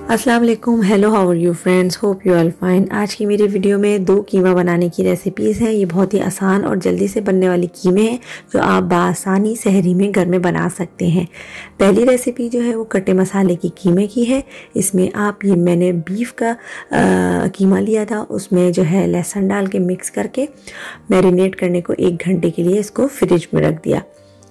अस्सलाम वालेकुम, hello, how are you friends, hope you are fine. आज की मेरी वीडियो में 2 कीमा बनाने की रेसिपीज़ हैं। ये बहुत ही आसान और जल्दी से बनने वाली कीमे हैं जो आप बासानी सहरी में घर में बना सकते हैं। पहली रेसिपी जो है वो कटे मसाले की कीमे की है। इसमें मैंने बीफ का कीमा लिया था, उसमें जो है लहसुन डाल के मिक्स करके मैरिनेट करने को 1 घंटे के लिए इसको फ्रिज में रख दिया।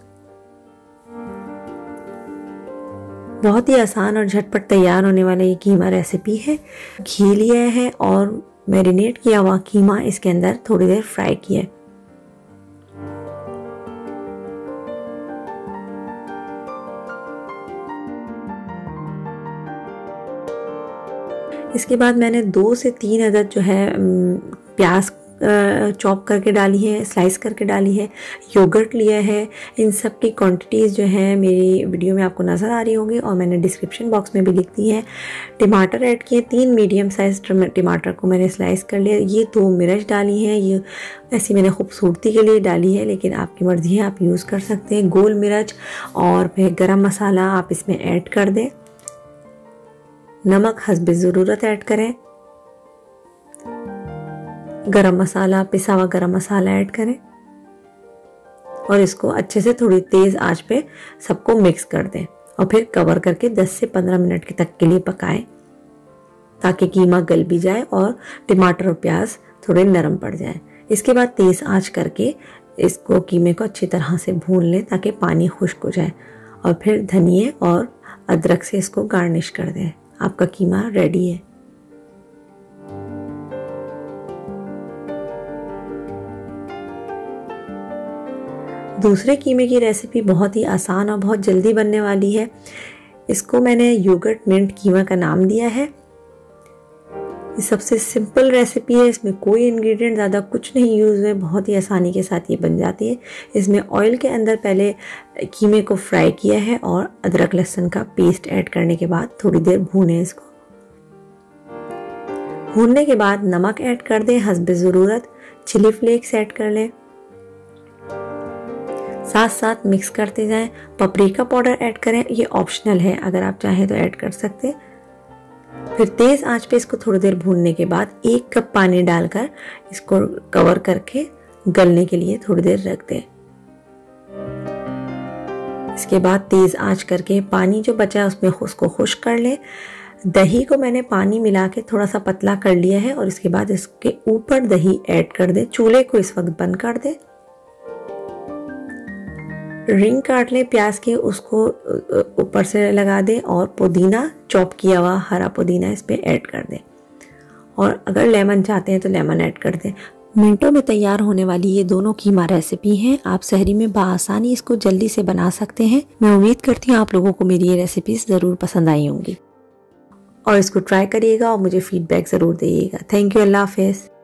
बहुत ही आसान और झटपट तैयार होने वाला ये कीमा रेसिपी है। घी लिया है और मैरिनेट किया हुआ कीमा इसके अंदर थोड़ी देर फ्राई किया है। इसके बाद मैंने 2 से 3 अदद जो है प्याज चॉप करके डाली है, स्लाइस करके डाली है। योगर्ट लिया है। इन सब की क्वांटिटीज़ जो है मेरी वीडियो में आपको नज़र आ रही होंगी और मैंने डिस्क्रिप्शन बॉक्स में भी लिख दी है। टमाटर ऐड किए, 3 मीडियम साइज टमाटर को मैंने स्लाइस कर लिया। ये 2 मिर्च डाली है, ये ऐसी मैंने खूबसूरती के लिए डाली है, लेकिन आपकी मर्ज़ी है, आप यूज़ कर सकते हैं। गोल मिर्च और फिर गरम मसाला आप इसमें ऐड कर दें। नमक हस्बे ज़रूरत ऐड करें। गरम मसाला, पिसा हुआ गरम मसाला ऐड करें और इसको अच्छे से थोड़ी तेज़ आंच पे सबको मिक्स कर दें और फिर कवर करके 10 से 15 मिनट तक के लिए पकाएं ताकि कीमा गल भी जाए और टमाटर और प्याज थोड़े नरम पड़ जाए। इसके बाद तेज़ आंच करके इसको कीमे को अच्छी तरह से भून लें ताकि पानी खुश्क हो जाए और फिर धनिए और अदरक से इसको गार्निश कर दें। आपका कीमा रेडी है। दूसरे कीमे की रेसिपी बहुत ही आसान और बहुत जल्दी बनने वाली है। इसको मैंने योगर्ट मिंट कीमा का नाम दिया है। ये सबसे सिंपल रेसिपी है, इसमें कोई इंग्रेडिएंट ज़्यादा कुछ नहीं यूज़ है, बहुत ही आसानी के साथ ये बन जाती है। इसमें ऑयल के अंदर पहले कीमे को फ्राई किया है और अदरक लहसुन का पेस्ट ऐड करने के बाद थोड़ी देर भूनें। इसको भूनने के बाद नमक ऐड कर दें हस्बे ज़रूरत, चिली फ्लेक्स ऐड कर लें, साथ साथ मिक्स करते जाएं। पपरिका पाउडर ऐड करें, ये ऑप्शनल है, अगर आप चाहें तो ऐड कर सकते। फिर तेज़ आंच पे इसको थोड़ी देर भूनने के बाद 1 कप पानी डालकर इसको कवर करके गलने के लिए थोड़ी देर रख दें। इसके बाद तेज़ आंच करके पानी जो बचा है उसमें उसको खुश्क कर लें। दही को मैंने पानी मिला के थोड़ा सा पतला कर लिया है और इसके बाद इसके ऊपर दही ऐड कर दें। चूल्हे को इस वक्त बंद कर दें। रिंग काट लें प्याज के, उसको ऊपर से लगा दें और पुदीना, चॉप किया हुआ हरा पुदीना इस पे ऐड कर दें और अगर लेमन चाहते हैं तो लेमन ऐड कर दें। मिनटों में तैयार होने वाली ये दोनों कीमा रेसिपी हैं। आप सहरी में बाआसानी इसको जल्दी से बना सकते हैं। मैं उम्मीद करती हूँ आप लोगों को मेरी ये रेसिपीज़ ज़रूर पसंद आई होंगी और इसको ट्राई करिएगा और मुझे फीडबैक ज़रूर दीजिएगा। थैंक यू, अल्लाह हाफ़िज़।